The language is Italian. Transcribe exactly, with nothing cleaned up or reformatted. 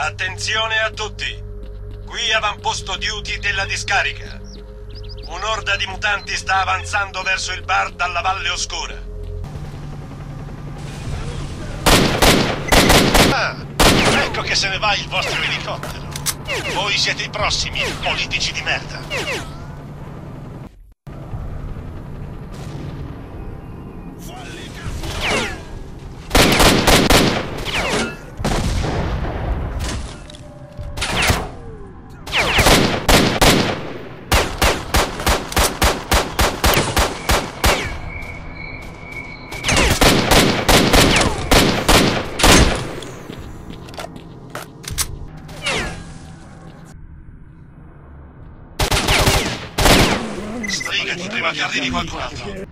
Attenzione a tutti! Qui avamposto duty della discarica. Un'orda di mutanti sta avanzando verso il bar dalla Valle Oscura. Ah, ecco che se ne va il vostro elicottero. Voi siete i prossimi, politici di merda. Sbrigati prima che arrivi qualcun altro.